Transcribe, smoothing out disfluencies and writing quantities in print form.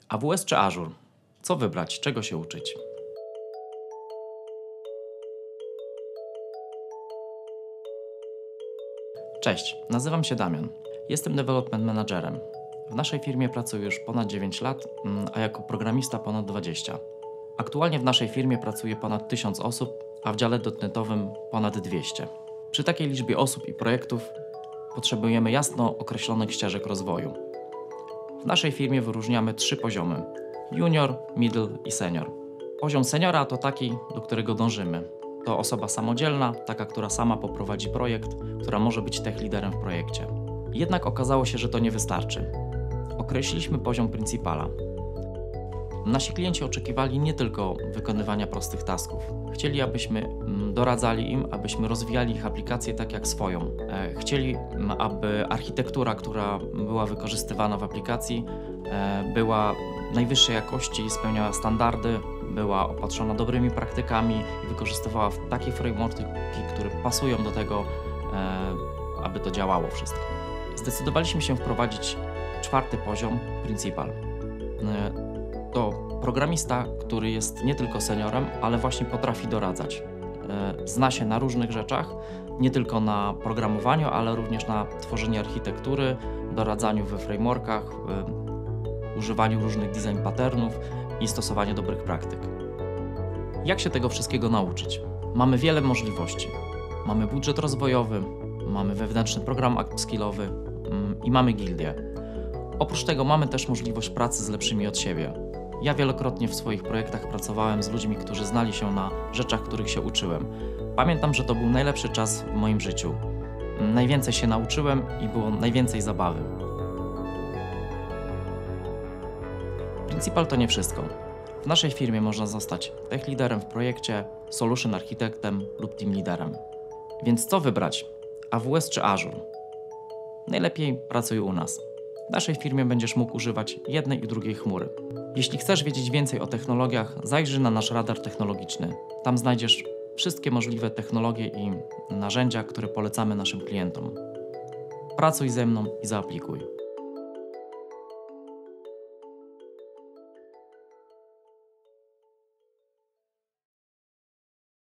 AWS czy Azure? Co wybrać? Czego się uczyć? Cześć, nazywam się Damian. Jestem Development Managerem. W naszej firmie pracuję już ponad 9 lat, a jako programista ponad 20. Aktualnie w naszej firmie pracuje ponad 1000 osób, a w dziale dotnetowym ponad 200. Przy takiej liczbie osób i projektów potrzebujemy jasno określonych ścieżek rozwoju. W naszej firmie wyróżniamy 3 poziomy: junior, middle i senior. Poziom seniora to taki, do którego dążymy. To osoba samodzielna, taka, która sama poprowadzi projekt, która może być tech liderem w projekcie. Jednak okazało się, że to nie wystarczy. Określiliśmy poziom principala. Nasi klienci oczekiwali nie tylko wykonywania prostych tasków. Chcieli, abyśmy doradzali im, abyśmy rozwijali ich aplikację tak jak swoją. Chcieli, aby architektura, która była wykorzystywana w aplikacji, była najwyższej jakości, spełniała standardy, była opatrzona dobrymi praktykami i wykorzystywała takie frameworki, które pasują do tego, aby to działało wszystko. Zdecydowaliśmy się wprowadzić 4. poziom, Principal. To programista, który jest nie tylko seniorem, ale właśnie potrafi doradzać. Zna się na różnych rzeczach, nie tylko na programowaniu, ale również na tworzeniu architektury, doradzaniu we frameworkach, używaniu różnych design patternów i stosowaniu dobrych praktyk. Jak się tego wszystkiego nauczyć? Mamy wiele możliwości. Mamy budżet rozwojowy, mamy wewnętrzny program upskillowy i mamy gildię. Oprócz tego mamy też możliwość pracy z lepszymi od siebie. Ja wielokrotnie w swoich projektach pracowałem z ludźmi, którzy znali się na rzeczach, których się uczyłem. Pamiętam, że to był najlepszy czas w moim życiu. Najwięcej się nauczyłem i było najwięcej zabawy. Principal to nie wszystko. W naszej firmie można zostać tech liderem w projekcie, solution architektem lub team liderem. Więc co wybrać? AWS czy Azure? Najlepiej pracuj u nas. W naszej firmie będziesz mógł używać jednej i drugiej chmury. Jeśli chcesz wiedzieć więcej o technologiach, zajrzyj na nasz radar technologiczny. Tam znajdziesz wszystkie możliwe technologie i narzędzia, które polecamy naszym klientom. Pracuj ze mną i zaaplikuj.